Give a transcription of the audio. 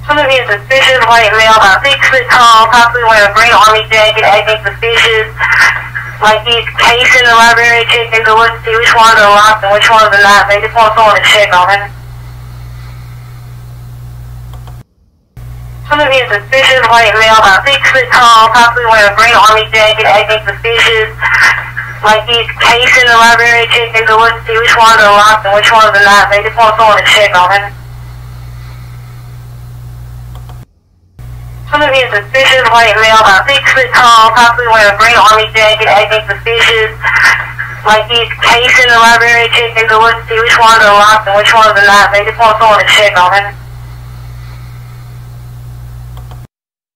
Some of you suspicious white male, about 6 foot tall, possibly wearing a green army jacket, acting suspicious. Like he's casing the library, checking doors to see which ones are locked and which ones are not. They just want someone to check on him. Some of you suspicious white male, about 6 foot tall, possibly wearing a green army jacket, acting suspicious. Like he's casing the library, checking doors to see which ones are locked and which ones are not. They just want someone to check on him. Some of you suspicious white male, about 6 foot tall, possibly wearing a green army jacket, acting suspicious. Like he's casing the library, checking doors to see which ones are locked and which ones are not. They just want someone to check on him.